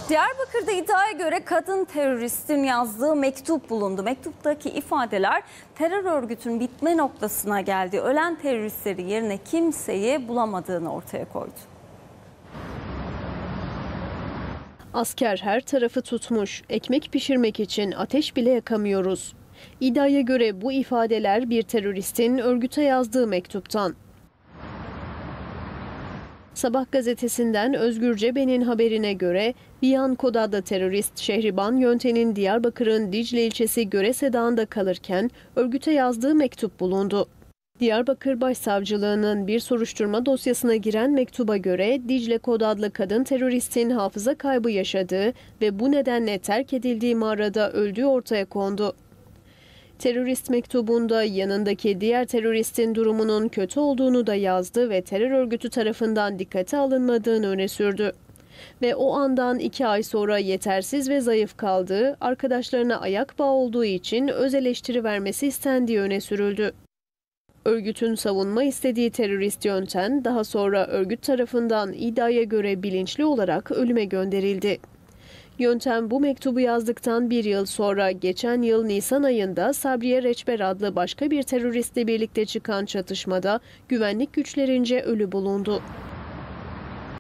Diyarbakır'da iddiaya göre kadın teröristin yazdığı mektup bulundu. Mektuptaki ifadeler terör örgütünün bitme noktasına geldi. Ölen teröristleri yerine kimseyi bulamadığını ortaya koydu. Asker her tarafı tutmuş, ekmek pişirmek için ateş bile yakamıyoruz. İddiaya göre bu ifadeler bir teröristin örgüte yazdığı mektuptan. Sabah gazetesinden Özgür Cebe'nin haberine göre Viyan Kod adlı terörist Şehriban Yönten'in Diyarbakır'ın Dicle ilçesi Görese Dağı'nda kalırken örgüte yazdığı mektup bulundu. Diyarbakır Başsavcılığı'nın bir soruşturma dosyasına giren mektuba göre Dicle Kod adlı kadın teröristin hafıza kaybı yaşadığı ve bu nedenle terk edildiği mağarada öldüğü ortaya kondu. Terörist mektubunda yanındaki diğer teröristin durumunun kötü olduğunu da yazdı ve terör örgütü tarafından dikkate alınmadığını öne sürdü. Ve o andan 2 ay sonra yetersiz ve zayıf kaldığı, arkadaşlarına ayak bağı olduğu için öz eleştiri vermesi istendiği öne sürüldü. Örgütün savunma istediği terörist Yönten daha sonra örgüt tarafından iddiaya göre bilinçli olarak ölüme gönderildi. Yöntem bu mektubu yazdıktan 1 yıl sonra geçen yıl Nisan ayında Sabriye Reçber adlı başka bir teröristle birlikte çıkan çatışmada güvenlik güçlerince ölü bulundu.